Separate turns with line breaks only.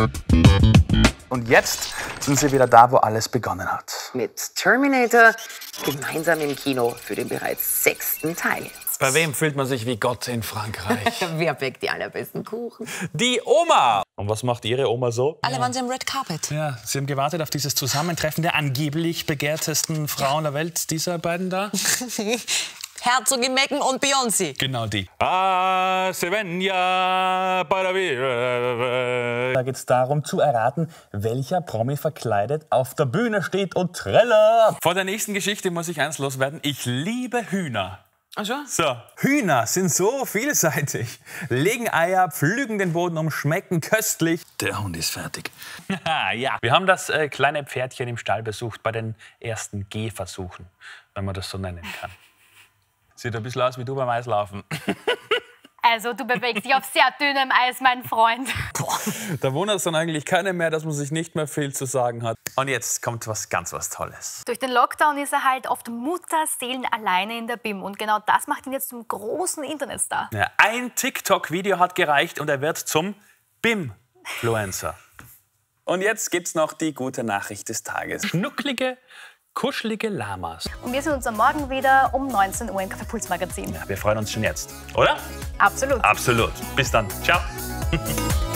Und jetzt sind sie wieder da, wo alles begonnen hat.
Mit Terminator gemeinsam im Kino für den bereits 6. Teil.
Bei wem fühlt man sich wie Gott in Frankreich?
Wer bäckt die allerbesten Kuchen?
Die Oma! Und was macht Ihre Oma so?
Alle waren sie am Red Carpet.
Ja, Sie haben gewartet auf dieses Zusammentreffen der angeblich begehrtesten Frauen der Welt, dieser beiden da?
Herzogin Meghan und Beyoncé.
Genau die.
Da geht es darum zu erraten, welcher Promi verkleidet auf der Bühne steht und trällert. Vor der nächsten Geschichte muss ich eins loswerden. Ich liebe Hühner.
Ach so?
So, Hühner sind so vielseitig. Legen Eier, pflügen den Boden um, schmecken köstlich. Der Hund ist fertig. Ja, wir haben das kleine Pferdchen im Stall besucht bei den ersten Gehversuchen, wenn man das so nennen kann. Sieht ein bisschen aus wie du beim Eislaufen.
Also, du bewegst dich auf sehr dünnem Eis, mein Freund.
Da wundert es dann eigentlich keiner mehr, dass man sich nicht mehr viel zu sagen hat. Und jetzt kommt was Tolles.
Durch den Lockdown ist er halt oft Mutterseelen alleine in der BIM. Und genau das macht ihn jetzt zum großen Internetstar.
Ja, ein TikTok-Video hat gereicht und er wird zum BIM-Fluencer. Und jetzt gibt's noch die gute Nachricht des Tages. Schnucklige, kuschelige Lamas.
Und wir sehen uns am Morgen wieder um 19 Uhr im Kaffeepuls-Magazin.
Ja, wir freuen uns schon jetzt, oder?
Absolut.
Absolut. Bis dann. Ciao.